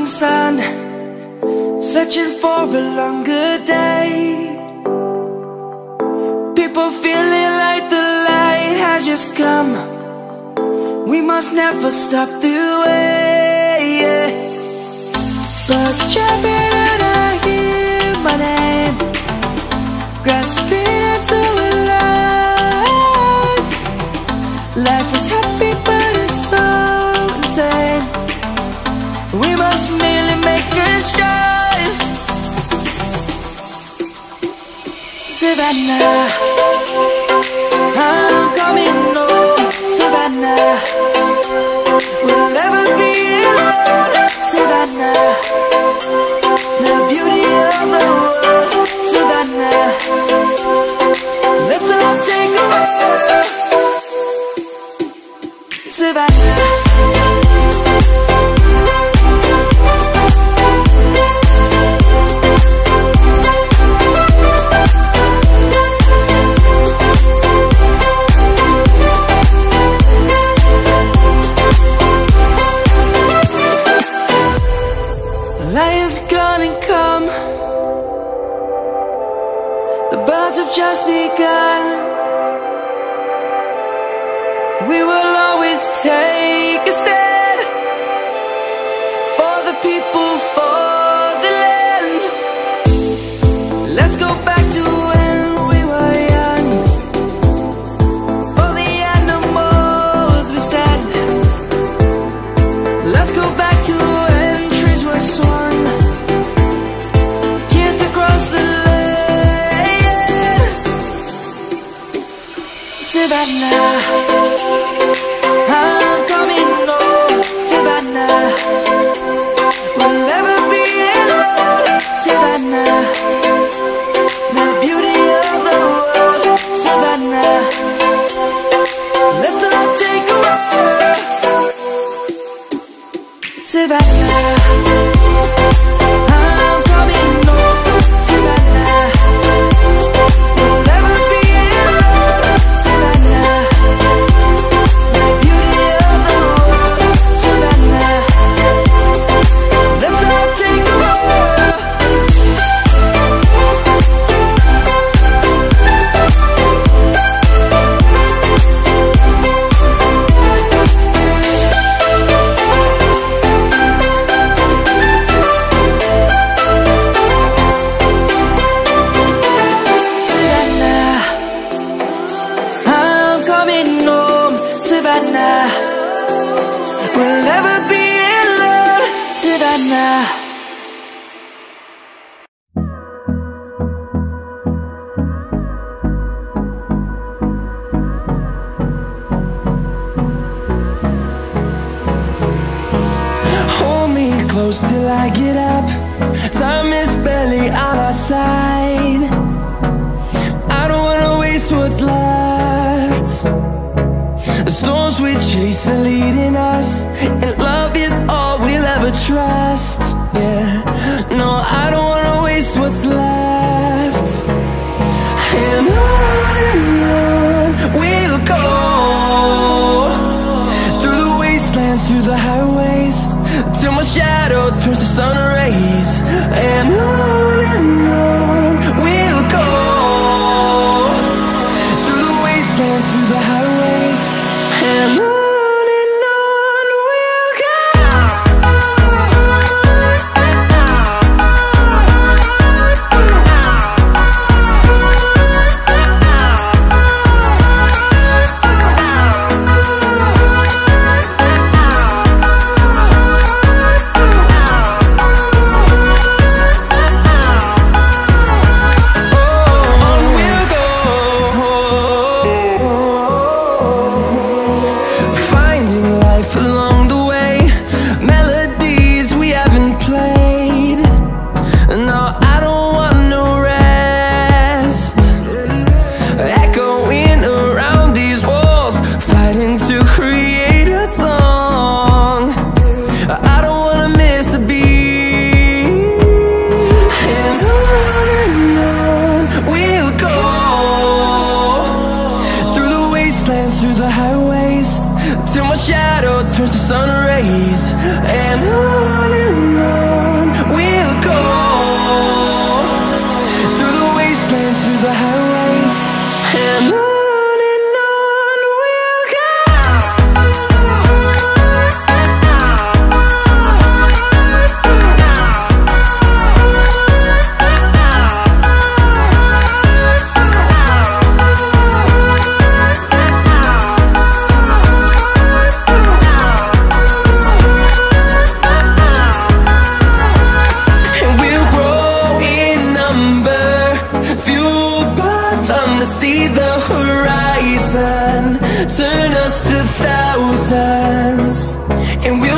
morning sun, searching for a longer day. People feeling like the light has just come. We must never stop the way. Birds chirping and I hear my name, grasping into a life. Life is happy but it's so insane. We must merely make a start. Savannah, I'm coming home. Savannah, we'll never be alone. Savannah, the beauty of the world. Savannah, let's all take a walk. Savannah, light is gonna come. The birds have just begun. We will always take a stand for the people, for the land. Let's go back to when we were young. For the animals we stand. Let's go back to when trees were swung, kids across the land. Savannah, I'm coming home. Savannah, we'll never be alone. Savannah, the beauty of the world. Savannah, let's all take a walk. Savannah, I'm coming home. Savannah, we'll never be alone. Savannah, the beauty of the world. Savannah, let's all take a walk. Savannah, we'll never be alone. Savannah. Hold me close till I get up. Time is barely on our side. I don't wanna waste what's left. The storms we chase are leading us, and love is all we'll ever trust. Yeah, no, I don't wanna waste what's left. And on we'll go, through the wastelands, through the highways, till my shadow turns to sun rays. And on we'll go, through the wastelands, through the highways, and on we'll go. Till my shadow turns to sun rays, and on see the horizon turn us to thousands, and we'll